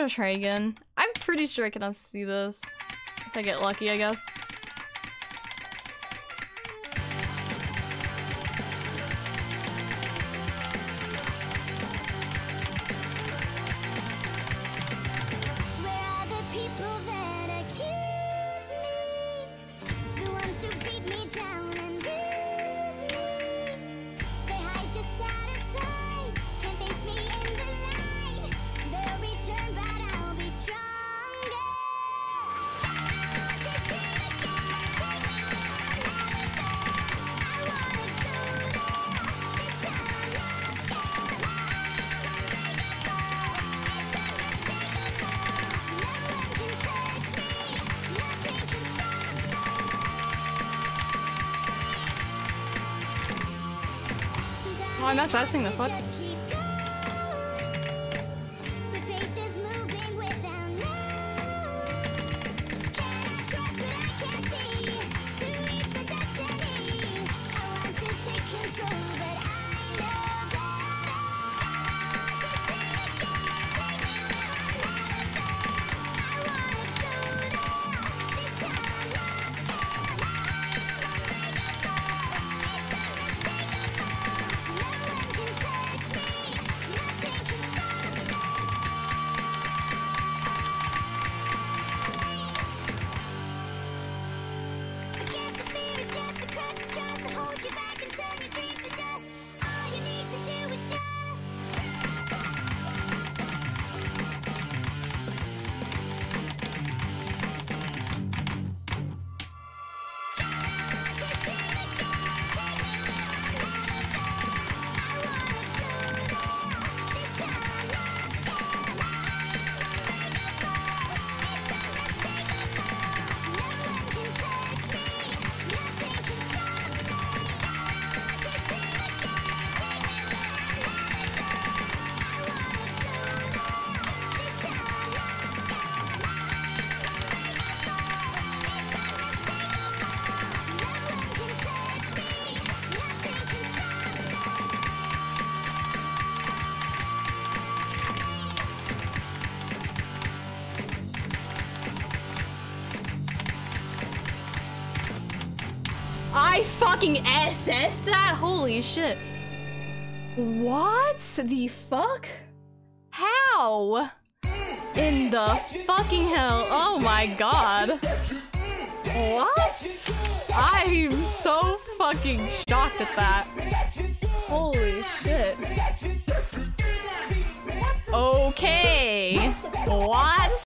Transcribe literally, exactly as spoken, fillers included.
gonna try again. I'm pretty sure I can see this. If I get lucky, I guess. Oh, I'm accessing the foot. I fucking S S'd that? Holy shit. What the fuck? How? In the fucking hell? Oh my god. What? I'm so fucking shocked at that. Holy shit. Okay.